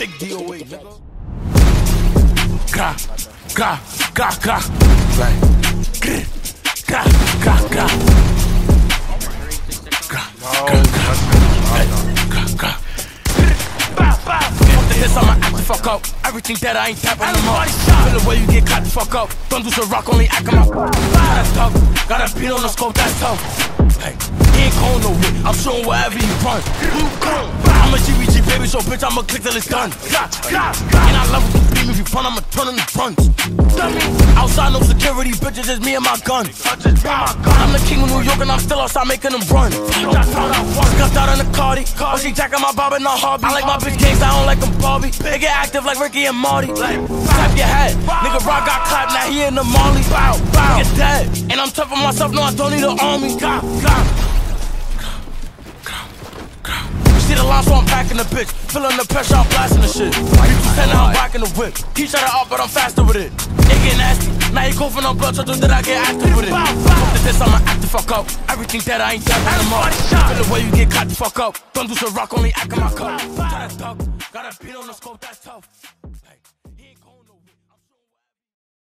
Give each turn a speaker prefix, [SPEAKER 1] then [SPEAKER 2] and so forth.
[SPEAKER 1] big DOA, nigga. Gra, gra, gra, gra. Like, gra, gra, gra, gra. Gra, gra, gra, gra. Fuck the hits, I'ma act the fuck up. Everything that I ain't tapping them up. Feel the way you get caught the fuck up. Don't do some rock, only act 'em up. That's tough. Got a beat on the scope, that's tough. Hey, he ain't going nowhere. I'm showing wherever you run. I'm a GBG baby, so bitch, I'ma click till it's done. And I love it, you beat me if you front, I'ma turn in the front. Outside, no security, bitches, just me and my gun. I'm the king of New York and I'm still outside making them run. Scuffed out in the Cardi, oh, she jacking my bob and not hobby. I like my bitch gangs, I don't like them Barbie. They get active like Ricky and Marty. Tap your head, nigga Rock got clapped, now he in the Molly. Get dead, and I'm tough on myself, no, I don't need an army. See the line, so I'm packing the bitch. Feeling the pressure, I'm blasting the shit. And now I'm rocking the whip. He shut it up, but I'm faster with it. It get nasty. Now he coughing on blood, so that I get active with it. Fuck this, I'ma act the fuck up. Everything that I ain't tapping them up. Feel the way you get caught the fuck up. Don't do some rock, only act in my cup. Got a beat on the scope, that's tough.